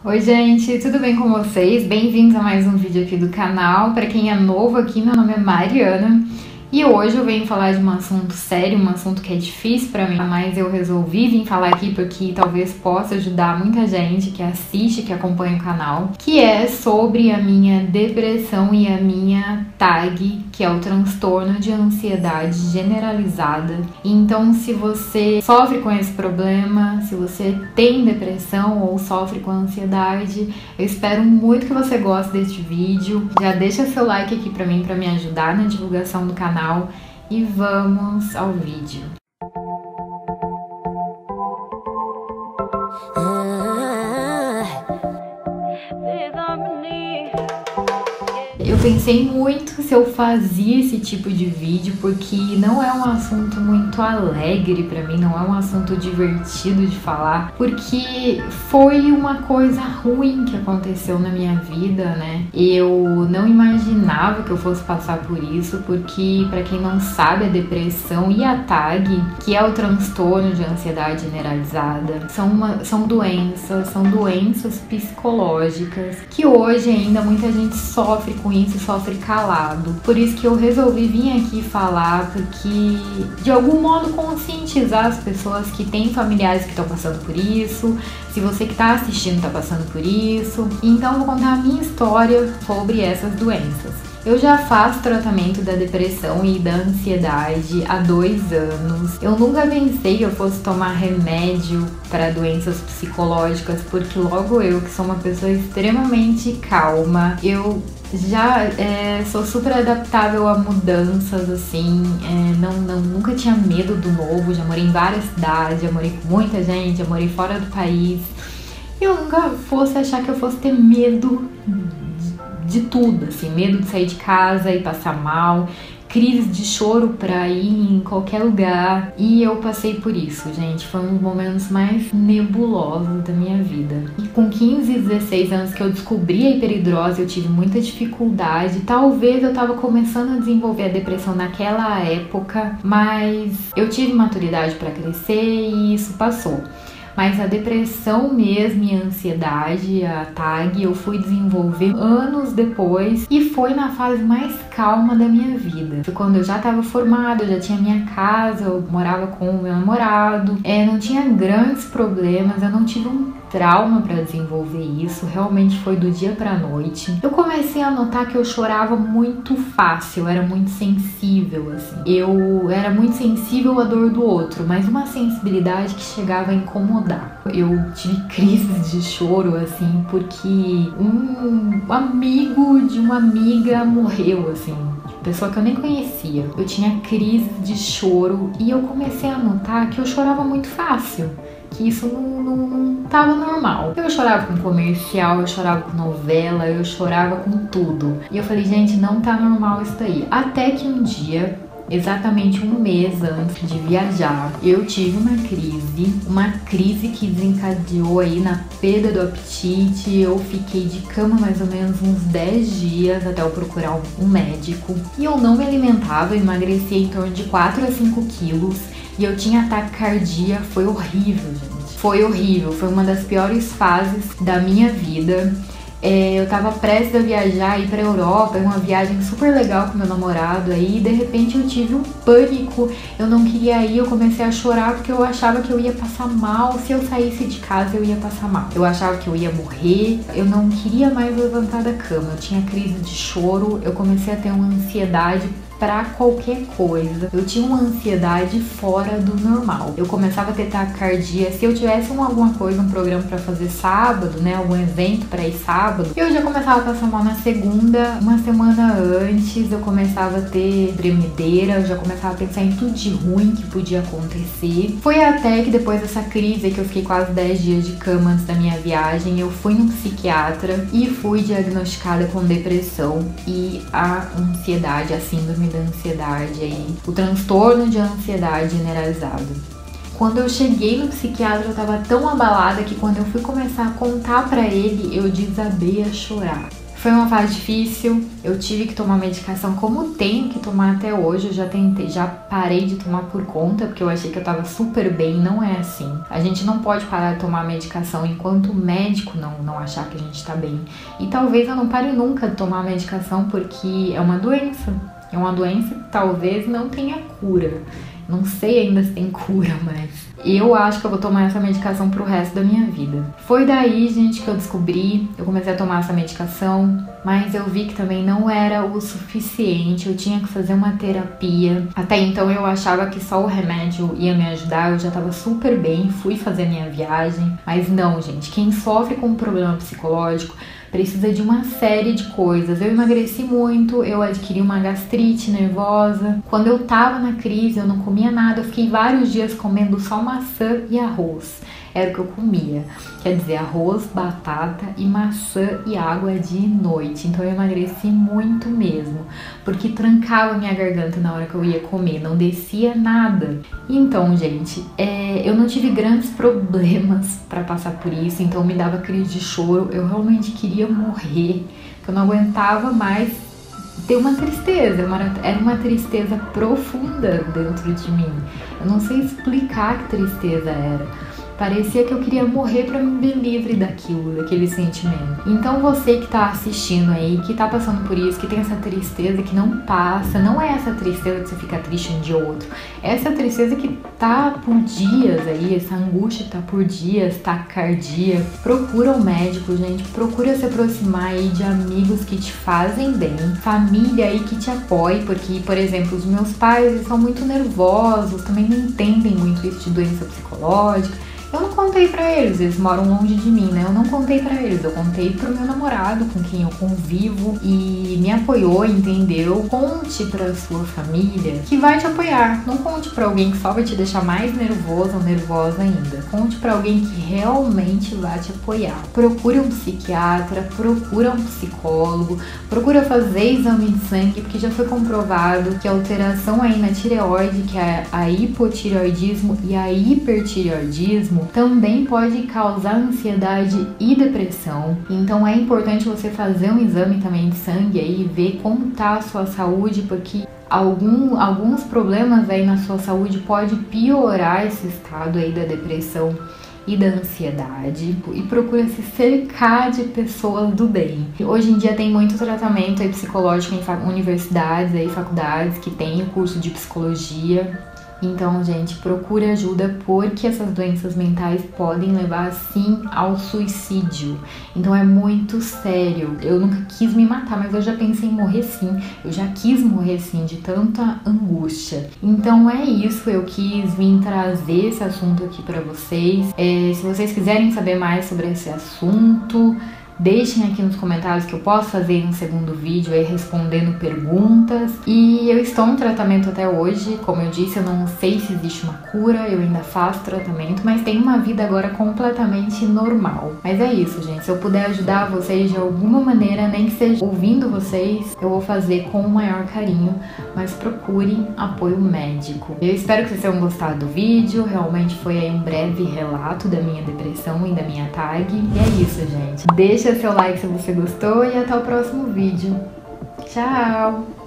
Oi gente, tudo bem com vocês? Bem-vindos a mais um vídeo aqui do canal. Para quem é novo aqui, meu nome é Mariana e hoje eu venho falar de um assunto sério, um assunto que é difícil para mim, mas eu resolvi vir falar aqui porque talvez possa ajudar muita gente que assiste, que acompanha o canal, que é sobre a minha depressão e a minha TAG, que é o transtorno de ansiedade generalizada. Então, se você sofre com esse problema, se você tem depressão ou sofre com ansiedade, eu espero muito que você goste deste vídeo. Já deixa seu like aqui pra mim, pra me ajudar na divulgação do canal, e vamos ao vídeo. Eu pensei muito se eu fazia esse tipo de vídeo, porque não é um assunto muito alegre pra mim, não é um assunto divertido de falar, porque foi uma coisa ruim que aconteceu na minha vida, né? Eu não imaginava que eu fosse passar por isso, porque pra quem não sabe, a depressão e a TAG, que é o transtorno de ansiedade generalizada, são doenças psicológicas que hoje ainda muita gente sofre com isso, sofre calado. Por isso que eu resolvi vir aqui falar, porque de algum modo conscientizar as pessoas que têm familiares que estão passando por isso, se você que está assistindo está passando por isso. Então eu vou contar a minha história sobre essas doenças. Eu já faço tratamento da depressão e da ansiedade há 2 anos. Eu nunca pensei que eu fosse tomar remédio para doenças psicológicas, porque logo eu, que sou uma pessoa extremamente calma, eu já sou super adaptável a mudanças, assim, nunca tinha medo do novo, já morei em várias cidades, já morei com muita gente, já morei fora do país. Eu nunca fosse achar que eu fosse ter medo de tudo, assim, medo de sair de casa e passar mal, crise de choro pra ir em qualquer lugar. E eu passei por isso, gente. Foi um dos momentos mais nebulosos da minha vida. E com 15, 16 anos que eu descobri a hiperidrose, eu tive muita dificuldade. Talvez eu tava começando a desenvolver a depressão naquela época, mas eu tive maturidade pra crescer e isso passou. Mas a depressão mesmo e a ansiedade, a TAG, eu fui desenvolver anos depois e foi na fase mais calma da minha vida. Foi quando eu já estava formada, eu já tinha minha casa, eu morava com o meu namorado, não tinha grandes problemas, eu não tive um trauma para desenvolver isso, realmente foi do dia pra noite. Eu comecei a notar que eu chorava muito fácil, eu era muito sensível, assim. Eu era muito sensível à dor do outro, mas uma sensibilidade que chegava a incomodar. Eu tive crises de choro, assim, porque um amigo de uma amiga morreu, assim, pessoa que eu nem conhecia. Eu tinha crise de choro e eu comecei a notar que eu chorava muito fácil, que isso não tava normal. Eu chorava com comercial, eu chorava com novela, eu chorava com tudo. E eu falei, gente, não tá normal isso daí. Até que um dia, exatamente 1 mês antes de viajar, eu tive uma crise que desencadeou aí na perda do apetite. Eu fiquei de cama mais ou menos uns 10 dias até eu procurar um médico. E eu não me alimentava, eu emagrecia em torno de 4 a 5 quilos. E eu tinha ataque cardíaco, foi horrível, gente. Foi horrível, foi uma das piores fases da minha vida. Eu tava prestes a viajar, ir pra Europa, uma viagem super legal com meu namorado, aí de repente eu tive um pânico, eu não queria ir, eu comecei a chorar porque eu achava que eu ia passar mal, se eu saísse de casa eu ia passar mal. Eu achava que eu ia morrer, eu não queria mais levantar da cama, eu tinha crise de choro, eu comecei a ter uma ansiedade pra qualquer coisa. Eu tinha uma ansiedade fora do normal. Eu começava a ter taquicardia. Se eu tivesse alguma coisa, um programa pra fazer sábado, né, algum evento pra ir sábado, eu já começava a passar mal na segunda. Uma semana antes eu começava a ter tremedeira, eu já começava a pensar em tudo de ruim que podia acontecer. Foi até que depois dessa crise, que eu fiquei quase 10 dias de cama antes da minha viagem, eu fui num psiquiatra e fui diagnosticada com depressão e a ansiedade, a síndrome da ansiedade aí, o transtorno de ansiedade generalizado. Quando eu cheguei no psiquiatra, eu tava tão abalada que quando eu fui começar a contar pra ele, eu desabei a chorar. Foi uma fase difícil, eu tive que tomar medicação como tenho que tomar até hoje. Eu já parei de tomar por conta, porque eu achei que eu tava super bem. Não é assim. A gente não pode parar de tomar medicação enquanto o médico não achar que a gente tá bem. E talvez eu não pare nunca de tomar medicação, porque é uma doença. É uma doença que talvez não tenha cura. Não sei ainda se tem cura, mas eu acho que eu vou tomar essa medicação pro resto da minha vida. Foi daí, gente, que eu comecei a tomar essa medicação, mas eu vi que também não era o suficiente, eu tinha que fazer uma terapia. Até então eu achava que só o remédio ia me ajudar, eu já tava super bem, fui fazer minha viagem, mas não, gente, quem sofre com um problema psicológico precisa de uma série de coisas. Eu emagreci muito, eu adquiri uma gastrite nervosa. Quando eu tava na crise, eu não comia nada, eu fiquei vários dias comendo só maçã e arroz. Era o que eu comia. Quer dizer, arroz, batata e maçã e água de noite. Então eu emagreci muito mesmo, porque trancava minha garganta na hora que eu ia comer, não descia nada. Então, gente, eu não tive grandes problemas pra passar por isso, então me dava crise de choro. Eu realmente queria morrer, porque eu não aguentava mais ter uma tristeza. Era uma tristeza profunda dentro de mim. Eu não sei explicar que tristeza era. Parecia que eu queria morrer pra me ver livre daquele sentimento. Então você que tá assistindo aí, que tá passando por isso, que tem essa tristeza que não passa, não é essa tristeza que você fica triste um dia ou outro, é essa tristeza que tá por dias aí, essa angústia que tá por dias, taquicardia. Procura um médico, gente, procura se aproximar aí de amigos que te fazem bem, família aí que te apoie, porque, por exemplo, os meus pais, eles são muito nervosos, também não entendem muito isso de doença psicológica. Eu não contei pra eles moram longe de mim, né? Eu não contei pra eles, eu contei pro meu namorado, com quem eu convivo, e me apoiou, entendeu? Conte pra sua família que vai te apoiar. Não conte pra alguém que só vai te deixar mais nervoso ou nervosa ainda. Conte pra alguém que realmente vai te apoiar. Procure um psiquiatra, procura um psicólogo, procura fazer exame de sangue, porque já foi comprovado que a alteração aí na tireoide, que é a hipotireoidismo e a hipertireoidismo, também pode causar ansiedade e depressão. Então é importante você fazer um exame também de sangue aí e ver como tá a sua saúde, porque alguns problemas aí na sua saúde pode piorar esse estado aí da depressão e da ansiedade. E procura se cercar de pessoas do bem. Hoje em dia tem muito tratamento aí psicológico em universidades e faculdades que tem o curso de psicologia. Então, gente, procure ajuda, porque essas doenças mentais podem levar, sim, ao suicídio. Então é muito sério. Eu nunca quis me matar, mas eu já pensei em morrer sim. Eu já quis morrer sim, de tanta angústia. Então é isso, eu quis vir trazer esse assunto aqui pra vocês. Se vocês quiserem saber mais sobre esse assunto, deixem aqui nos comentários que eu posso fazer um segundo vídeo aí respondendo perguntas. E eu estou em tratamento até hoje, como eu disse, eu não sei se existe uma cura, eu ainda faço tratamento, mas tenho uma vida agora completamente normal. Mas é isso, gente, se eu puder ajudar vocês de alguma maneira, nem que seja ouvindo vocês, eu vou fazer com o maior carinho, mas procurem apoio médico. Eu espero que vocês tenham gostado do vídeo, realmente foi aí um breve relato da minha depressão e da minha tag. E é isso, gente. Deixa seu like se você gostou e até o próximo vídeo. Tchau!